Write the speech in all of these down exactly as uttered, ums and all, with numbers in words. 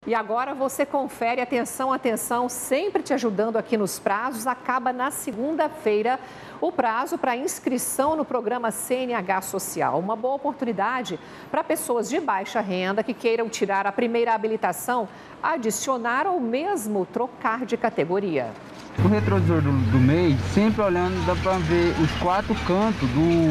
E agora você confere, atenção, atenção, sempre te ajudando aqui nos prazos. Acaba na segunda-feira o prazo para inscrição no programa C N H Social. Uma boa oportunidade para pessoas de baixa renda que queiram tirar a primeira habilitação, adicionar ou mesmo trocar de categoria. O retrovisor do, do meio, sempre olhando, dá para ver os quatro cantos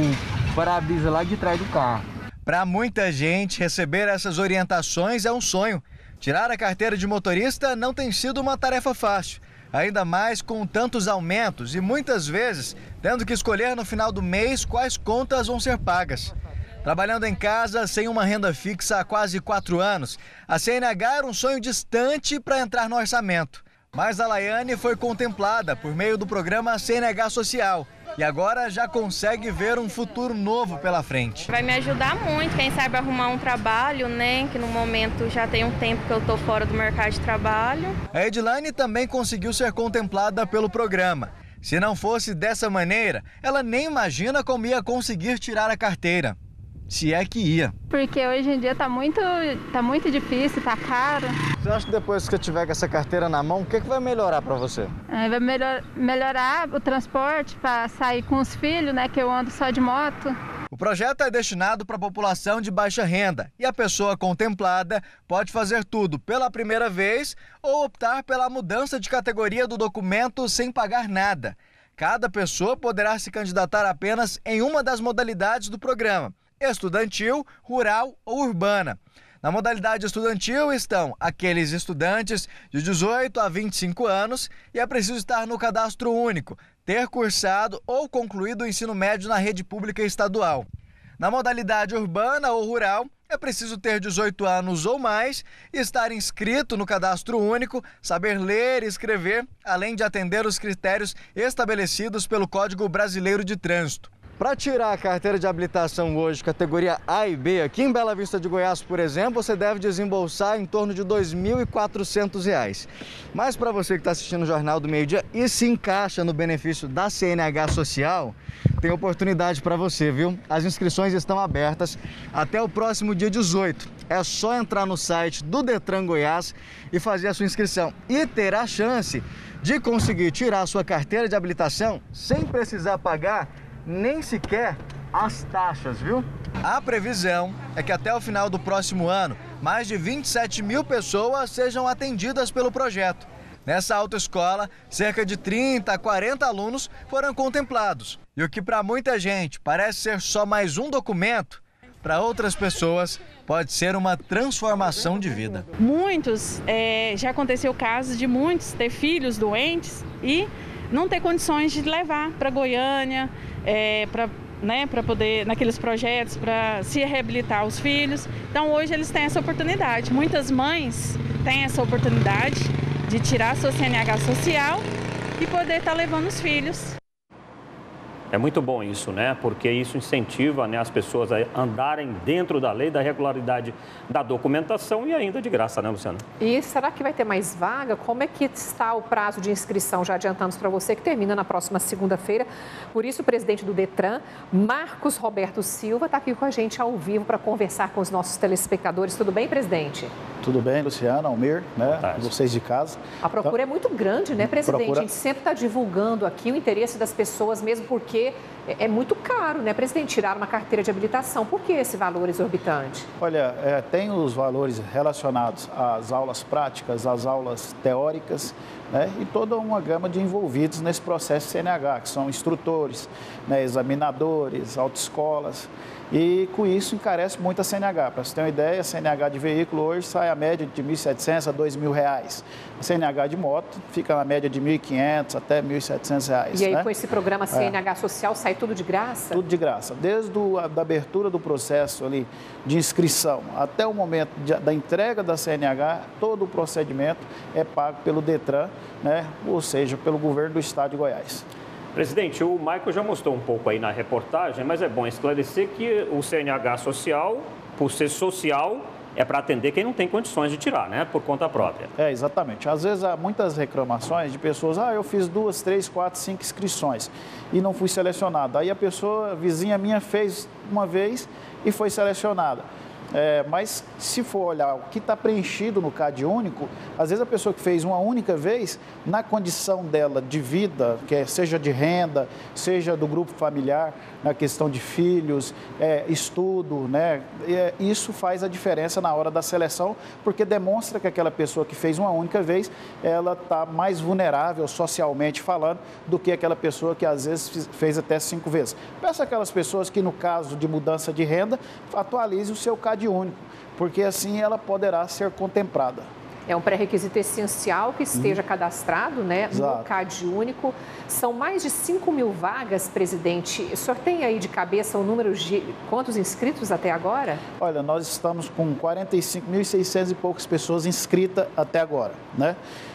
do para-brisa lá de trás do carro. Para muita gente, receber essas orientações é um sonho. Tirar a carteira de motorista não tem sido uma tarefa fácil, ainda mais com tantos aumentos e muitas vezes tendo que escolher no final do mês quais contas vão ser pagas. Trabalhando em casa, sem uma renda fixa há quase quatro anos, a C N H era um sonho distante para entrar no orçamento. Mas a Laiane foi contemplada por meio do programa C N H Social e agora já consegue ver um futuro novo pela frente. Vai me ajudar muito, quem sabe arrumar um trabalho, né? Que no momento já tem um tempo que eu estou fora do mercado de trabalho. A Edilane também conseguiu ser contemplada pelo programa. Se não fosse dessa maneira, ela nem imagina como ia conseguir tirar a carteira. Se é que ia. Porque hoje em dia tá muito, tá muito difícil, tá caro. Você acha que depois que você tiver com essa carteira na mão, o que, que vai melhorar para você? É, vai melhor, melhorar o transporte para sair com os filhos, né? Que eu ando só de moto. O projeto é destinado para a população de baixa renda e a pessoa contemplada pode fazer tudo pela primeira vez ou optar pela mudança de categoria do documento sem pagar nada. Cada pessoa poderá se candidatar apenas em uma das modalidades do programa: estudantil, rural ou urbana. Na modalidade estudantil estão aqueles estudantes de dezoito a vinte e cinco anos e é preciso estar no cadastro único, ter cursado ou concluído o ensino médio na rede pública estadual. Na modalidade urbana ou rural, é preciso ter dezoito anos ou mais, estar inscrito no cadastro único, saber ler e escrever, além de atender os critérios estabelecidos pelo Código Brasileiro de Trânsito. Para tirar a carteira de habilitação hoje, categoria A e B, aqui em Bela Vista de Goiás, por exemplo, você deve desembolsar em torno de dois mil e quatrocentos reais. Mas para você que está assistindo o Jornal do Meio Dia e se encaixa no benefício da C N H Social, tem oportunidade para você, viu? As inscrições estão abertas até o próximo dia dezoito. É só entrar no site do Detran Goiás e fazer a sua inscrição e ter a chance de conseguir tirar a sua carteira de habilitação sem precisar pagar nem sequer as taxas, viu? A previsão é que até o final do próximo ano, mais de vinte e sete mil pessoas sejam atendidas pelo projeto. Nessa autoescola, cerca de trinta a quarenta alunos foram contemplados. E o que para muita gente parece ser só mais um documento, para outras pessoas pode ser uma transformação de vida. Muitos, é, já aconteceu casos de muitos ter filhos doentes e não ter condições de levar para Goiânia, é, para né, para poder, naqueles projetos, para se reabilitar os filhos. Então hoje eles têm essa oportunidade. Muitas mães têm essa oportunidade de tirar a sua C N H social e poder estar levando os filhos. É muito bom isso, né? Porque isso incentiva, né, as pessoas a andarem dentro da lei, da regularidade da documentação e ainda de graça, né, Luciana? E será que vai ter mais vaga? Como é que está o prazo de inscrição? Já adiantamos para você que termina na próxima segunda-feira. Por isso, o presidente do Detran, Marcos Roberto Silva, está aqui com a gente ao vivo para conversar com os nossos telespectadores. Tudo bem, presidente? Tudo bem, Luciana, Almir, né? Tá. Vocês de casa. A procura então, é muito grande, né, presidente? Procura... A gente sempre está divulgando aqui o interesse das pessoas, mesmo porque é muito caro, né, presidente, tirar uma carteira de habilitação. Por que esse valor exorbitante? Olha, é, tem os valores relacionados às aulas práticas, às aulas teóricas, né, e toda uma gama de envolvidos nesse processo C N H, que são instrutores, né, examinadores, autoescolas. E com isso encarece muito a C N H. Para você ter uma ideia, a C N H de veículo hoje sai a média de mil e setecentos a dois mil reais. A C N H de moto fica na média de mil e quinhentos até mil e setecentos reais. E aí, né? Com esse programa C N H é. Social, sai tudo de graça? Tudo de graça. Desde o, a da abertura do processo ali de inscrição até o momento de, da entrega da C N H, todo o procedimento é pago pelo Detran, né? Ou seja, pelo governo do estado de Goiás. Presidente, o Michael já mostrou um pouco aí na reportagem, mas é bom esclarecer que o C N H social, por ser social, é para atender quem não tem condições de tirar, né? Por conta própria. É, exatamente. Às vezes há muitas reclamações de pessoas, ah, eu fiz duas, três, quatro, cinco inscrições e não fui selecionado. Aí a pessoa, a vizinha minha, fez uma vez e foi selecionada. É, mas se for olhar o que está preenchido no C A D único, às vezes a pessoa que fez uma única vez, na condição dela de vida, que é, seja de renda, seja do grupo familiar, na questão de filhos, é, estudo, né? É, isso faz a diferença na hora da seleção, porque demonstra que aquela pessoa que fez uma única vez, ela está mais vulnerável socialmente falando do que aquela pessoa que às vezes fez até cinco vezes. Peço aquelas pessoas que no caso de mudança de renda, atualize o seu C A D único, porque assim ela poderá ser contemplada. É um pré-requisito essencial que esteja hum. cadastrado, né, Exato. no C A D único. São mais de cinco mil vagas, presidente. O senhor tem aí de cabeça o número de quantos inscritos até agora? Olha, nós estamos com quarenta e cinco mil e seiscentas e poucas pessoas inscritas até agora, né?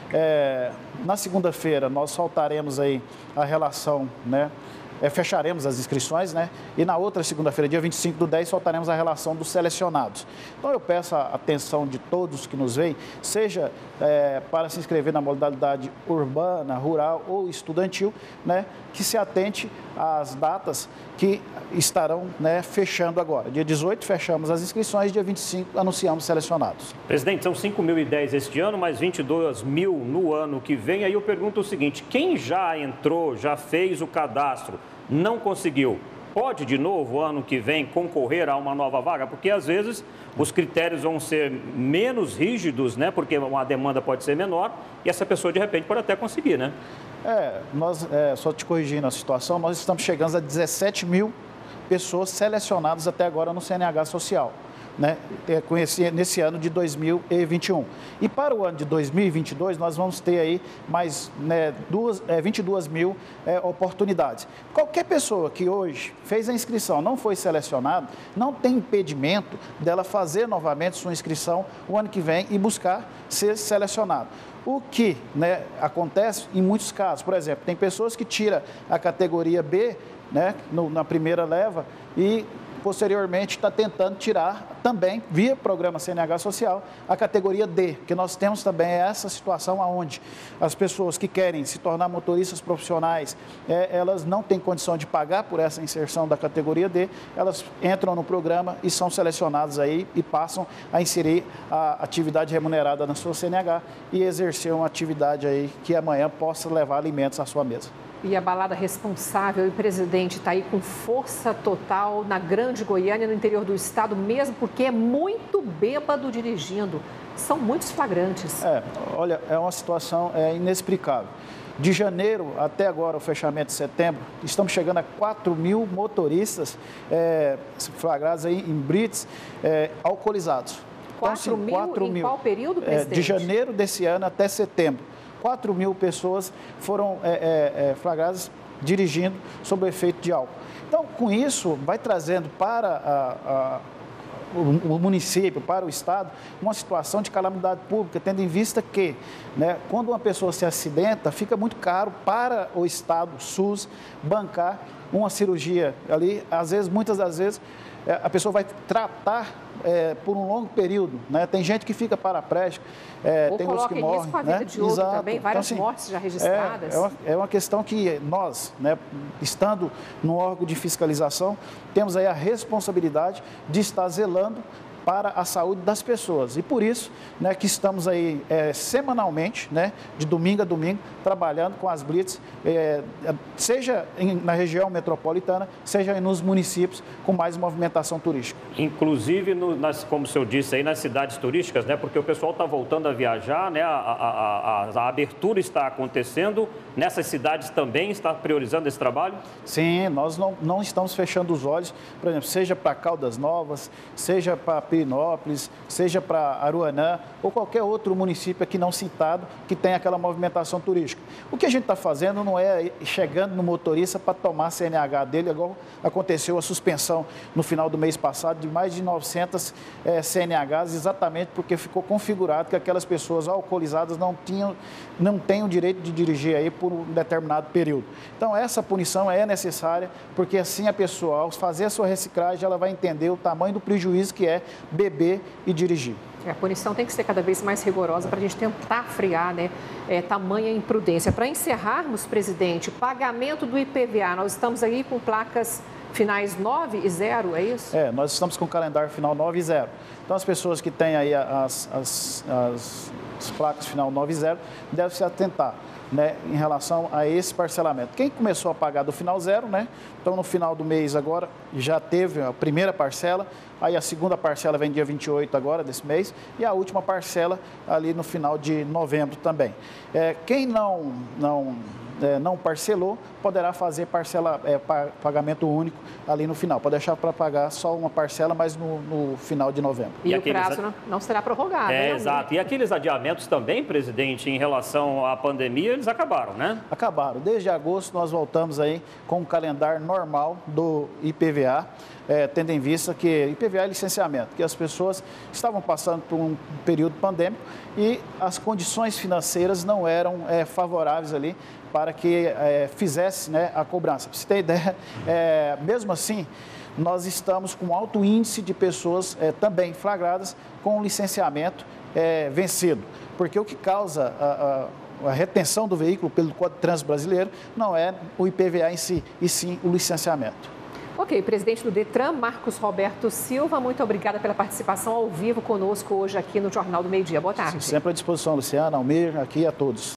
É, na segunda-feira nós soltaremos aí a relação, né? É, fecharemos as inscrições, né? E na outra segunda-feira, dia vinte e cinco do dez, soltaremos a relação dos selecionados. Então, eu peço a atenção de todos que nos veem, seja é, para se inscrever na modalidade urbana, rural ou estudantil, né? Que se atente às datas que estarão, né, fechando agora. Dia dezoito, fechamos as inscrições, dia vinte e cinco, anunciamos selecionados. Presidente, são cinco mil e dez este ano, mais vinte e dois mil no ano que vem. Aí eu pergunto o seguinte, quem já entrou, já fez o cadastro, não conseguiu, pode de novo, ano que vem, concorrer a uma nova vaga? Porque às vezes os critérios vão ser menos rígidos, né? Porque uma demanda pode ser menor e essa pessoa de repente pode até conseguir, né? É, nós, é, só te corrigindo a situação, nós estamos chegando a dezessete mil pessoas selecionadas até agora no C N H Social, né, nesse ano de dois mil e vinte e um. E para o ano de dois mil e vinte e dois, nós vamos ter aí mais, né, duas, é, vinte e duas mil é, oportunidades. Qualquer pessoa que hoje fez a inscrição, não foi selecionada, não tem impedimento dela fazer novamente sua inscrição o ano que vem e buscar ser selecionado. O que, né, acontece em muitos casos, por exemplo, tem pessoas que tiram a categoria B, né, no, na primeira leva e posteriormente está tentando tirar também, via programa C N H Social, a categoria D, que nós temos também essa situação onde as pessoas que querem se tornar motoristas profissionais, é, elas não têm condição de pagar por essa inserção da categoria D, elas entram no programa e são selecionadas aí e passam a inserir a atividade remunerada na sua C N H e exercer uma atividade aí que amanhã possa levar alimentos à sua mesa. E a balada responsável e presidente está aí com força total na Grande Goiânia, no interior do estado, mesmo porque é muito bêbado dirigindo. São muitos flagrantes. É, olha, é uma situação é, inexplicável. De janeiro até agora, o fechamento de setembro, estamos chegando a quatro mil motoristas é, flagrados aí em blitz é, alcoolizados. quatro mil em mil. Qual período, presidente? É, de janeiro desse ano até setembro. quatro mil pessoas foram é, é, flagradas dirigindo sob o efeito de álcool. Então, com isso, vai trazendo para a, a, o, o município, para o estado, uma situação de calamidade pública, tendo em vista que, né, quando uma pessoa se acidenta, fica muito caro para o estado, o SUS, bancar uma cirurgia ali. Às vezes, muitas das vezes, a pessoa vai tratar é, por um longo período, né? Tem gente que fica paraplégico, é, tem outros que morrem. Risco a vida, né, de outro Exato. Também, várias então, assim, mortes já registradas. É, é, uma, é uma questão que nós, né, estando no órgão de fiscalização, temos aí a responsabilidade de estar zelando para a saúde das pessoas. E por isso, né, que estamos aí é, semanalmente, né, de domingo a domingo, trabalhando com as blitz, é, seja em, na região metropolitana, seja nos municípios com mais movimentação turística. Inclusive, no, nas, como o senhor disse, aí nas cidades turísticas, né, porque o pessoal está voltando a viajar, né, a, a, a, a abertura está acontecendo, nessas cidades também está priorizando esse trabalho? Sim, nós não, não estamos fechando os olhos, por exemplo, seja para Caldas Novas, seja para Pirenópolis, seja para Aruanã ou qualquer outro município aqui não citado que tem aquela movimentação turística. O que a gente está fazendo não é chegando no motorista para tomar C N H dele, igual aconteceu a suspensão no final do mês passado de mais de novecentas é, C N Hs, exatamente porque ficou configurado que aquelas pessoas alcoolizadas não tinham, não têm o direito de dirigir aí por um determinado período. Então, essa punição é necessária, porque assim a pessoa, ao fazer a sua reciclagem, ela vai entender o tamanho do prejuízo que é beber e dirigir. A punição tem que ser cada vez mais rigorosa para a gente tentar frear, né, é, tamanha imprudência. Para encerrarmos, presidente, pagamento do I P V A. Nós estamos aí com placas finais nove e zero, é isso? É, nós estamos com o calendário final nove e zero. Então, as pessoas que têm aí as, as, as, as placas final nove e zero devem se atentar, né, em relação a esse parcelamento. Quem começou a pagar do final zero, né? Então, no final do mês agora, já teve a primeira parcela, aí a segunda parcela vem dia vinte e oito agora, desse mês, e a última parcela ali no final de novembro também. É, quem não... não É, não parcelou, poderá fazer parcela, é, pagamento único ali no final. Pode deixar para pagar só uma parcela, mas no, no final de novembro. E, e o aqueles... prazo não, não será prorrogado. É, né? exato. E aqueles adiamentos também, presidente, em relação à pandemia, eles acabaram, né? Acabaram. Desde agosto nós voltamos aí com o calendário normal do I P V A, é, tendo em vista que I P V A é licenciamento, que as pessoas estavam passando por um período pandêmico e as condições financeiras não eram é, favoráveis ali para que é, fizesse, né, a cobrança. Para você ter ideia, é, mesmo assim, nós estamos com alto índice de pessoas é, também flagradas com licenciamento é, vencido, porque o que causa a, a, a retenção do veículo pelo Código de Trânsito Brasileiro não é o I P V A em si, e sim o licenciamento. Ok, presidente do Detran, Marcos Roberto Silva, muito obrigada pela participação ao vivo conosco hoje aqui no Jornal do Meio Dia. Boa tarde. Sempre à disposição, Luciana, Almir, aqui a todos.